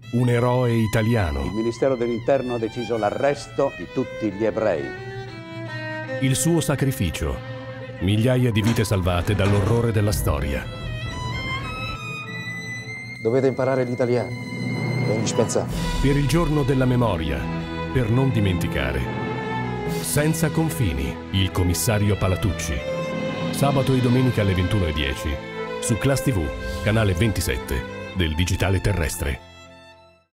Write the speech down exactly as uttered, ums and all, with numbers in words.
Un eroe italiano. Il Ministero dell'Interno ha deciso l'arresto di tutti gli ebrei. Il suo sacrificio. Migliaia di vite salvate dall'orrore della storia. Dovete imparare l'italiano. È indispensabile. Per il giorno della memoria. Per non dimenticare. Senza confini. Il commissario Palatucci. Sabato e domenica alle ventuno e dieci. Su Class tivù, canale ventisette del digitale terrestre.